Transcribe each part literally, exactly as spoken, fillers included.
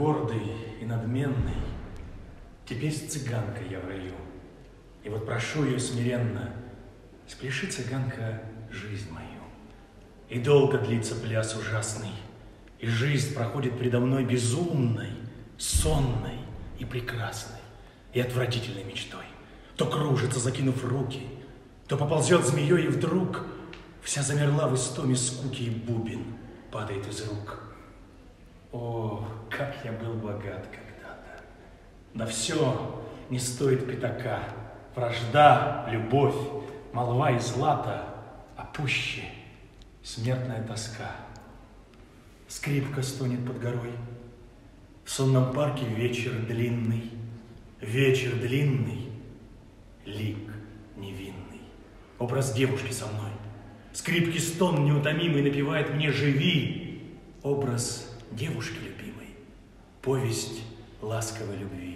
гордый и надменный, теперь с цыганкой я в раю. И вот прошу ее смиренно, спляши, цыганка, жизнь мою. И долго длится пляс ужасный, и жизнь проходит предо мной безумной, сонной и прекрасной, и отвратительной мечтой. То кружится, закинув руки, то поползет змеей, и вдруг вся замерла в истоме скуки, и бубен падает из рук. О, как я был богат когда-то! На все не стоит пятака. Вражда, любовь, молва и злато, а пуще смертная тоска. Скрипка стонет под горой. В сонном парке вечер длинный, вечер длинный, лик невинный. Образ девушки со мной. Скрипки стон неутомимый напевает мне: живи. Образ девушки любимой, повесть ласковой любви.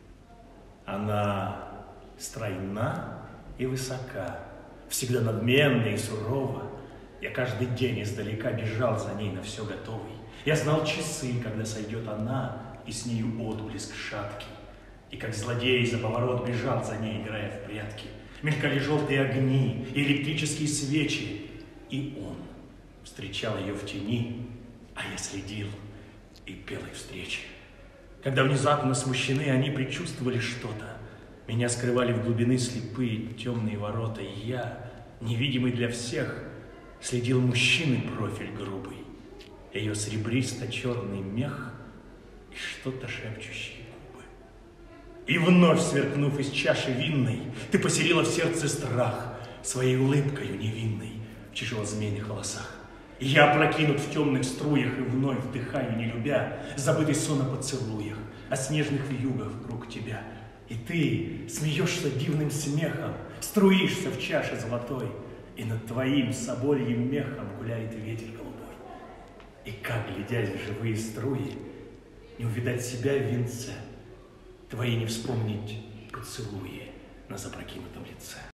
Она стройна и высока, всегда надменна и сурова. Я каждый день издалека бежал за ней на все готовый. Я знал часы, когда сойдет она, и с нею отблеск шаткий. И как злодей за поворот бежал за ней, играя в прятки. Мелькали желтые огни и электрические свечи, и он встречал ее в тени, а я следил и пел их встречи. Когда внезапно смущены они предчувствовали что-то, меня скрывали в глубины слепые темные ворота, и я, невидимый для всех, следил мужчины профиль грубый, ее серебристо-черный мех и что-то шепчущие губы. И вновь, сверкнув из чаши винной, ты поселила в сердце страх своей улыбкою невинной в чужезменных волосах. И я опрокинут в темных струях и вновь вдыхаю, не любя, забытый сон о поцелуях, о снежных вьюгах вокруг тебя. И ты смеешься дивным смехом, струишься в чаше золотой, и над твоим собольем мехом гуляет ветер голубой. И как, глядя в живые струи, не увидать себя в венце, твои не вспомнить поцелуи на запрокинутом лице.